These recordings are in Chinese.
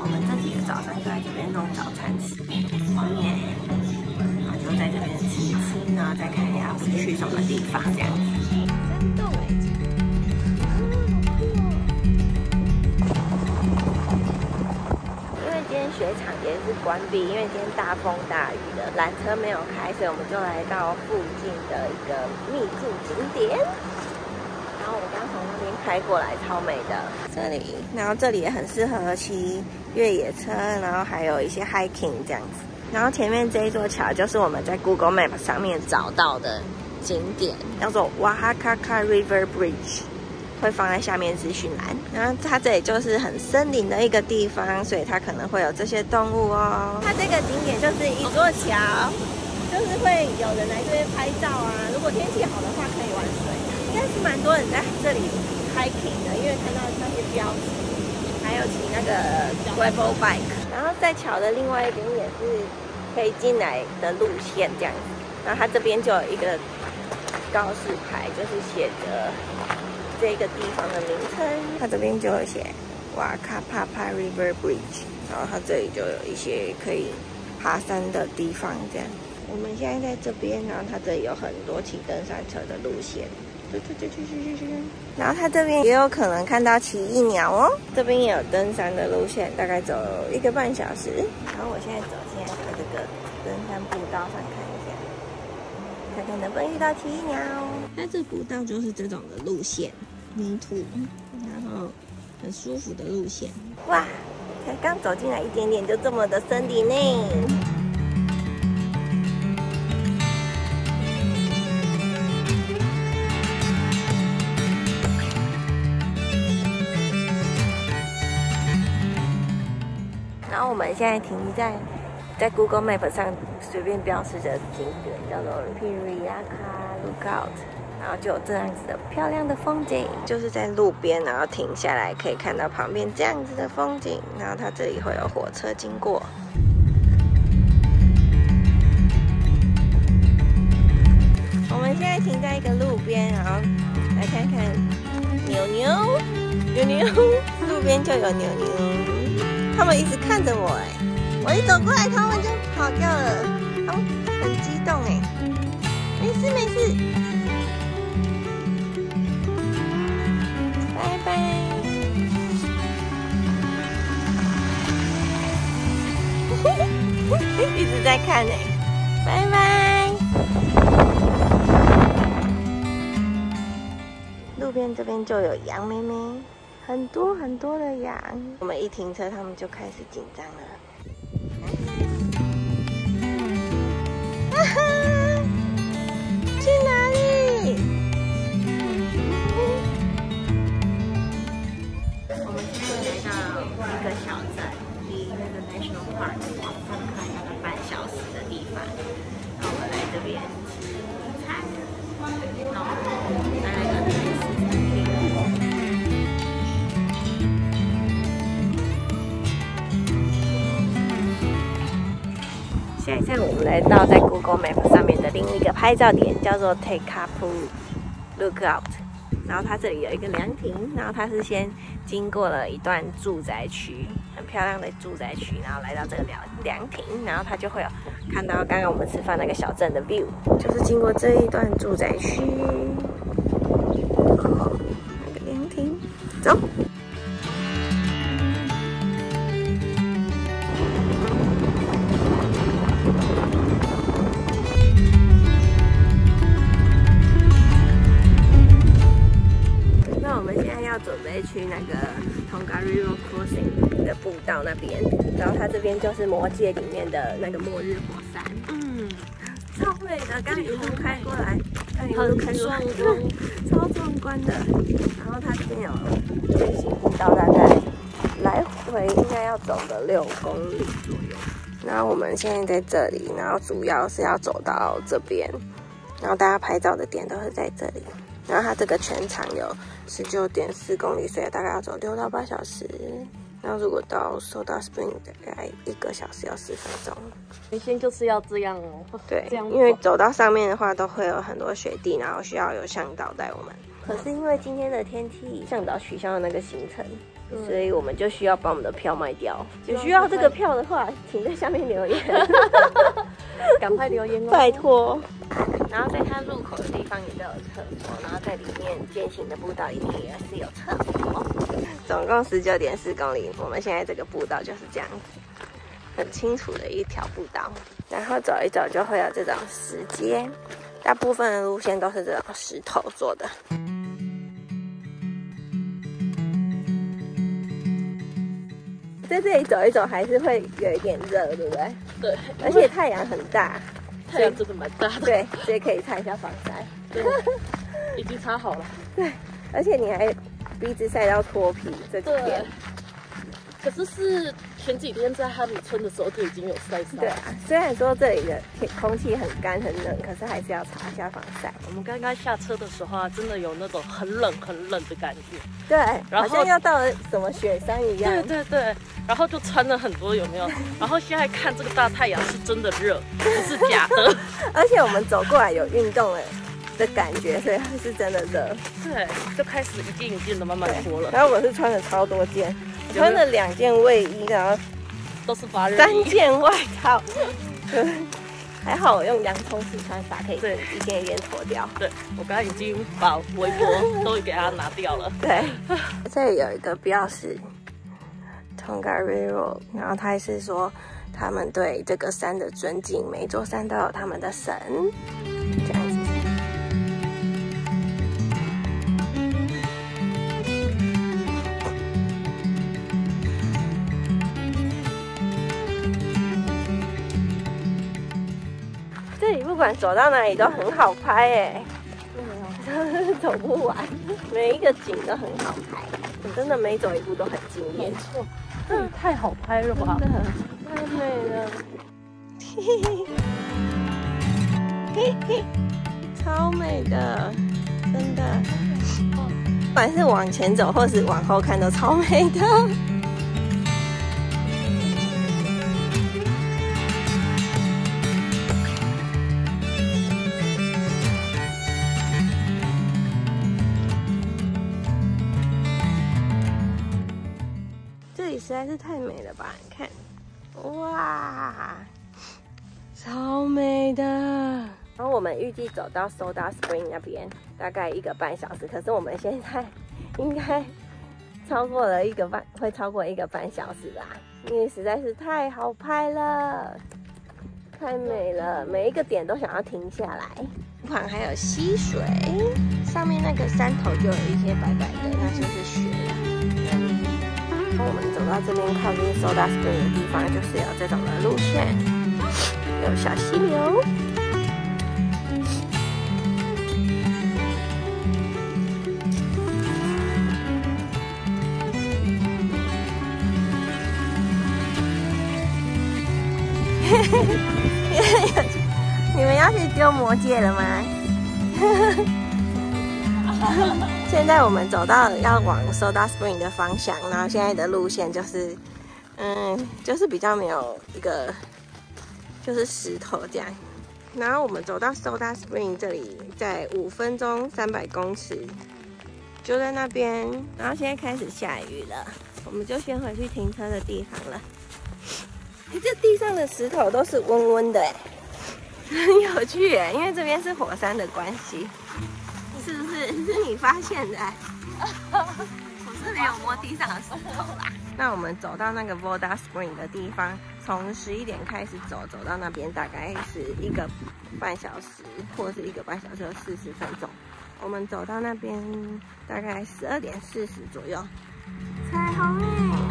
们这几个早上就在这边弄早餐吃，外面，然后就在这边吃一吃，然后再看一下是去什么地方这样子。山洞哎，因为今天雪场也是关闭，因为今天大风大雨的，缆车没有开，所以我们就来到附近的一个秘境景点。然后我刚从那边开过来，超美的这里，然后这里也很适合骑越野车，然后还有一些 hiking 这样子。然后前面这一座桥就是我们在 Google Map 上面找到的景点，叫做 Oaxaca River Bridge， 会放在下面资讯栏。然后它这里就是很森林的一个地方，所以它可能会有这些动物哦。它这个景点就是一座桥，就是会有人来这边拍照啊。如果天气好的话，可以玩水。应该是蛮多人在这里 hiking 的，因为看到那些标志，还有骑那个 gravel bike。然后在桥的另外一边也是可以进来的路线这样子。然后它这边就有一个告示牌，就是写着这个地方的名称。它这边就有写 Oaxaca River Bridge， 然后它这里就有一些可以爬山的地方这样。我们现在在这边，然后它这里有很多骑登山车的路线。然后它这边也有可能看到奇异鸟哦，这边也有登山的路线，大概走1个半小时。然后我现在走进来这个登山步道上看一下，看看能不能遇到奇异鸟。它这步道就是这种的路线，泥土，然后很舒服的路线。哇，才刚走进来一点点就这么的森林呢。然后我们现在停在 Google Map 上随便标示的景点叫做 Piriaca Lookout， 然后就有这样子的漂亮的风景，就是在路边，然后停下来可以看到旁边这样子的风景，然后它这里会有火车经过。我们现在停在一个路边，然后来看看牛牛，路边就有牛牛。他们一直看着我哎，我一走过来，他们就跑掉了，他们很激动哎。没事没事，拜拜。一直在看哎，拜拜。路边这边就有羊妹妹。很多很多的羊，我们一停车，他们就开始紧张了。哈哈，去哪里？我们现在来到一个小镇，离那个 National Park 往上开大概半小时的地方。然后我们来这边吃午餐，然后来个美食餐厅。现在我们来到在 Google Map 上面的另一个拍照点，叫做 Tekapu Lookout。然后它这里有一个凉亭，然后它是先经过了一段住宅区，很漂亮的住宅区，然后来到这个凉亭，然后它就会有看到刚刚我们吃饭那个小镇的 view， 就是经过这一段住宅区。那个凉亭，走。准备去那个 Tonga River Crossing 的步道那边，然后它这边就是魔戒里面的那个末日火山，超美的，刚一路开过来，很壮观，超壮观的。然后它这边有最新步道，大概来回应该要走个6公里左右。然后我们现在在这里，然后主要是要走到这边，然后大家拍照的点都是在这里。然后它这个全长有19.4公里，所以大概要走6到8小时。然后如果到Soda Spring 大概1个小时要10分钟。 原先就是要这样哦。 对，因为走到上面的话都会有很多雪地，然后需要有向导带我们。可是因为今天的天气，向导取消了那个行程， 所以我们就需要把我们的票卖掉。有需要这个票的话，请在下面留言， 赶快留言哦， 拜托。然后在它入口的地方也都有厕所，然后在里面践行的步道一定也是有厕所。总共19.4公里，我们现在这个步道就是这样子，很清楚的一条步道。然后走一走就会有这种石阶，大部分的路线都是这种石头做的。在这里走一走还是会有一点热，对不对？ 对， 而且太阳很大， 太阳真的蛮大的。 对，所以可以擦一下防晒。 对，已经擦好了。 对，而且你还鼻子晒到脱皮，这几天。 可是前几天在哈米村的时候就已经有晒伤。 对啊，虽然说这里的空气很干很冷，可是还是要擦一下防晒。 我们刚刚下车的时候啊，真的有那种很冷的感觉。 对， 然后好像要到了什么雪山一样。 对，然后就穿了很多，有没有？然后现在看这个大太阳是真的热，不是假的。 而且我们走过来有运动的感觉，所以是真的热。 对，就开始一件的慢慢脱了。 然后我是穿了超多件。穿了2件卫衣，然后都是发热衣 ，3件外套。还好我用洋葱式穿法，可以一件一件脱掉。 对，我刚刚已经把围脖都给它拿掉了。 对，这里有一个标识 Tongariro Road， 然后他是说他们对这个山的尊敬，每一座山都有他们的神，这样子。这里不管走到哪里都很好拍耶，走不完，每一个景都很好拍，我真的每走一步都很惊艳。 没错，这里太好拍了吧？ 真的太美了，嘿嘿，超美的，真的，不管是往前走或是往后看都超美的。实在是太美了吧！你看，哇，超美的。然后我们预计走到 Soda Spring 那边大概1个半小时，可是我们现在应该超过了会超过1个半小时啦，因为实在是太好拍了，太美了，每一个点都想要停下来。旁还有溪水，上面那个山头就有一些白白的，那就是雪了。我们走到这边靠近 Soda Spring 的地方，就是有这种的路线，有小溪流。你们要去丢魔戒了吗？现在我们走到要往 Soda Spring 的方向，然后现在的路线就是，就是比较没有一个，就是石头这样。然后我们走到 Soda Spring 这里，在5分钟300公尺，就在那边。然后现在开始下雨了，我们就先回去停车的地方了。这地上的石头都是温温的，很有趣耶，因为这边是火山的关系。是不是？是你发现的？我是没有摸地上的石头啦。那我们走到那个 Soda Spring 的地方，从11点开始走，走到那边大概是1个半小时，或者是1个半小时40分钟。我们走到那边大概12点40左右。彩虹哎！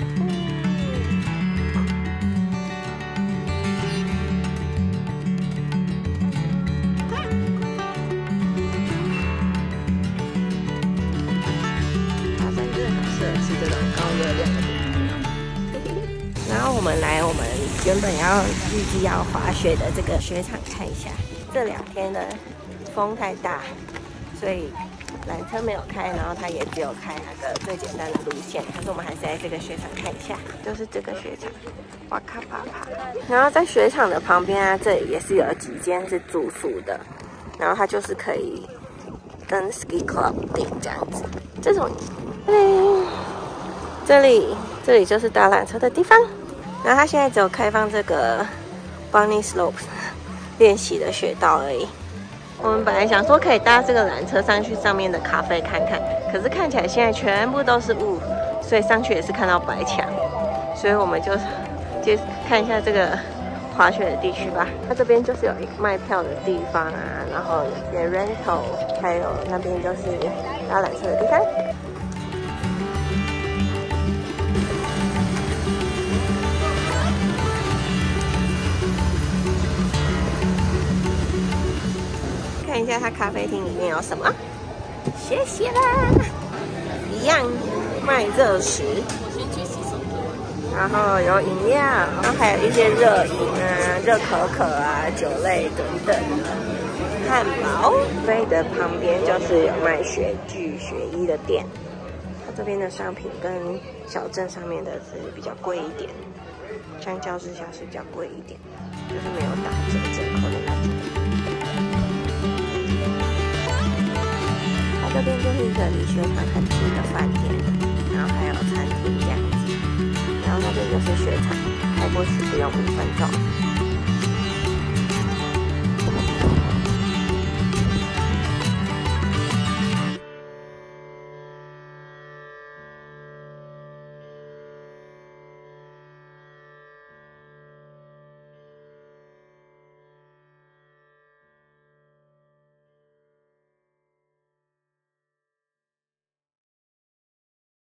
吃这种高热量的东西。然后我们来我们原本预计要滑雪的这个雪场看一下。这2天的风太大，所以缆车没有开，然后它也只有开那个最简单的路线。可是我们还是在这个雪场看一下，就是这个雪场，哇卡帕帕。然后在雪场的旁边啊，这里也是有几间是住宿的，然后它就是可以跟 ski club 订这样子。这种这里就是搭缆车的地方。然后它现在只有开放这个 Bunny Slopes 练习的雪道而已。我们本来想说可以搭这个缆车上去上面的咖啡看看，可是看起来现在全部都是雾，所以上去也是看到白墙。所以我们就看一下这个滑雪的地区吧。它这边就是有一个卖票的地方啊，然后有些 rental， 还有那边就是搭缆车的地方。看一下它咖啡厅里面有什么，谢谢啦！一样卖热食，然后有饮料，然后还有一些热饮啊、热可可啊、酒类等等的，汉堡。所以的旁边就是有卖雪具、雪衣的店。它这边的商品跟小镇上面的是比较贵一点，相较之下是比较贵一点，就是没有打折扣的那种。这边就是一个离雪场很近的饭店，然后还有餐厅这样子，然后那边就是雪场，开过去不用5分钟。